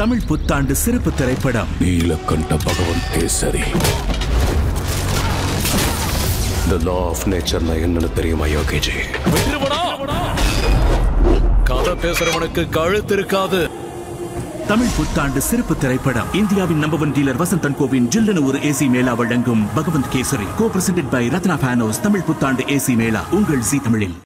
தமிழ் புத்தாண்டு சிறப்பு திரைப்படம் Neelakanta Bhagwant kesari. The law of nature என்னன்னு தெரியுமா யோகிஜி? கதை பேசுறவனுக்கு கழுத்து இருக்காது. தமிழ் புத்தாண்டு சிறப்பு திரைப்படம் இந்தியாவின் நம்பர் 1 டீலர் வசந்தன் கோவின் ஜில்லன ஒரு ஏசி மேளா வழங்கும் Bhagavanth Kesari, co presented by Ratna பானோஸ். தமிழ் புத்தாண்டு ஏசி மேளா உங்கள் ஜீ தமிழில்.